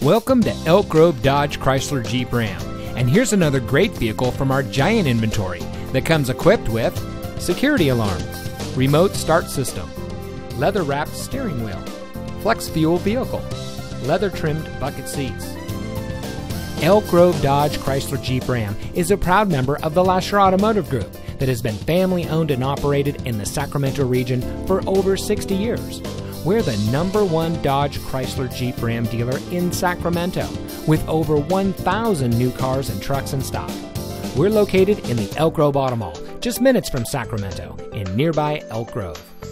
Welcome to Elk Grove Dodge Chrysler Jeep Ram, and here's another great vehicle from our giant inventory that comes equipped with security alarm, remote start system, leather-wrapped steering wheel, flex fuel vehicle, leather-trimmed bucket seats. Elk Grove Dodge Chrysler Jeep Ram is a proud member of the Lasher Automotive Group that has been family-owned and operated in the Sacramento region for over 60 years. We're the #1 Dodge Chrysler Jeep Ram dealer in Sacramento, with over 1,000 new cars and trucks in stock. We're located in the Elk Grove Auto Mall, just minutes from Sacramento, in nearby Elk Grove.